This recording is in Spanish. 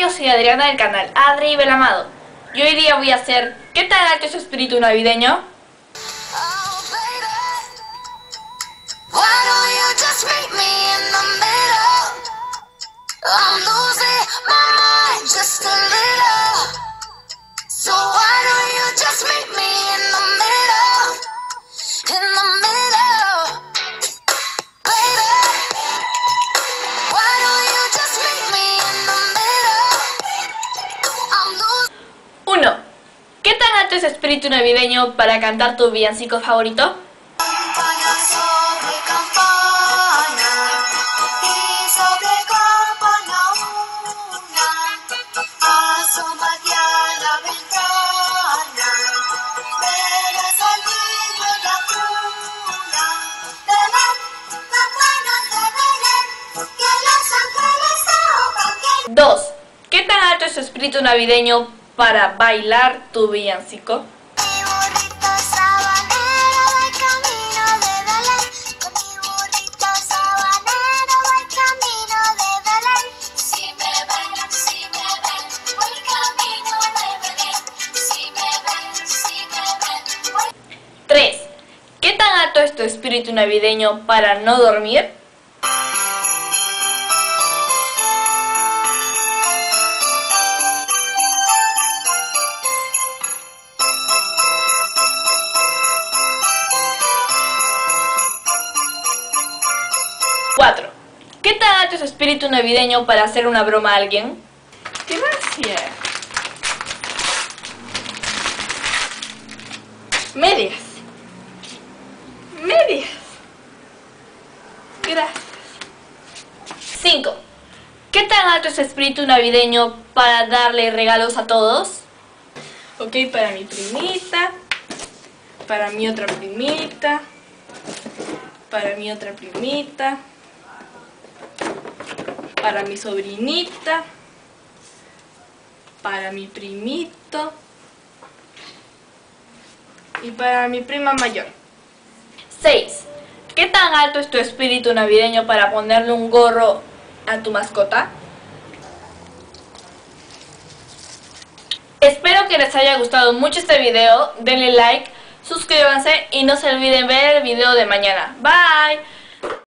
yo soy Adriana del canal Adri Belamado y hoy día voy a hacer ¿qué tan alto es su espíritu navideño? ¿Qué tan alto es su espíritu navideño para cantar tu villancico favorito? Dos. ¿Qué tan alto es su espíritu navideño para bailar tu villancico? Tres. ¿Qué tan alto es tu espíritu navideño para no dormir? 4. ¿Qué tan alto es su espíritu navideño para hacer una broma a alguien? Gracias. Medias. Gracias. 5. ¿Qué tan alto es su espíritu navideño para darle regalos a todos? Ok, para mi primita, para mi otra primita, para mi otra primita, para mi sobrinita, para mi primito y para mi prima mayor. 6. ¿Qué tan alto es tu espíritu navideño para ponerle un gorro a tu mascota? Espero que les haya gustado mucho este video. Denle like, suscríbanse y no se olviden ver el video de mañana. Bye.